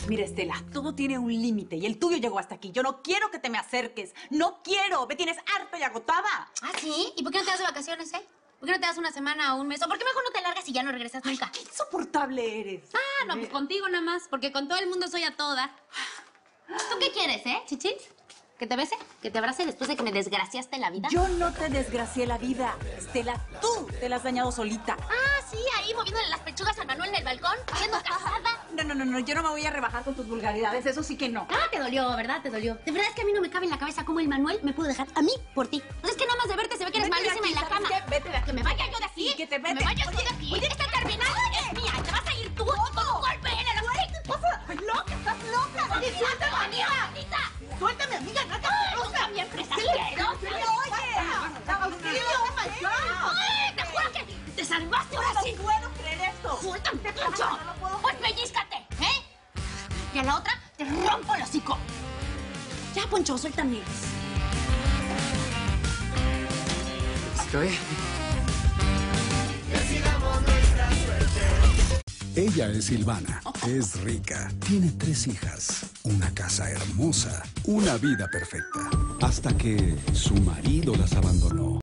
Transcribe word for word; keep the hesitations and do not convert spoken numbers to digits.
Mira, Estela, todo tiene un límite y el tuyo llegó hasta aquí. Yo no quiero que te me acerques. No quiero. Me tienes harta y agotada. ¿Ah, sí? ¿Y por qué no te das de vacaciones, eh? ¿Por qué no te das una semana o un mes? ¿O por qué mejor no te largas y ya no regresas nunca? Ay, qué insoportable eres. Ah, no, pues contigo nada más, porque con todo el mundo soy a todo dar. ¿Tú qué quieres, eh, chichis? ¿Que te bese? ¿Que te abrace después de que me desgraciaste la vida? Yo no te desgracié la vida, Estela. Tú te la has dañado solita. Ah, sí, ahí moviéndole las pechugas al Manuel en el balcón, siendo casada. No, no, no, no. Yo no me voy a rebajar con tus vulgaridades. Eso sí que no. Ah, te dolió, ¿verdad? Te dolió. De verdad es que a mí no me cabe en la cabeza cómo el Manuel me pudo dejar a mí por ti. Pues es que nada más de verte se ve que eres Vete de malísima aquí, en la ¿sabes cama. qué? Vete de aquí. Que me vaya yo de aquí. Sí, que te me vete. vayas Oye, tú de aquí. oye, Esta terminal es mía. Te vas a ir tú y con un golpe en el hocico. ¡Ay, loca! ¡Estás loca! ¡Oye, suéltame, amiga! ¡Suéltame, amiga! ¡No te ¡Tú también, presajero! ¡Oye! ¡Auxilio! ¡Ay, te juro que te salvaste ahora sí! ¡No puedo creer esto! ¡Suéltame, Poncho! No lo puedo ¡Pues pellízcate! ¿Eh? Y a la otra te rompo el hocico. Ya, Poncho, suéltame. Estoy... Ella es Silvana, es rica, tiene tres hijas, una casa hermosa, una vida perfecta, hasta que su marido las abandonó.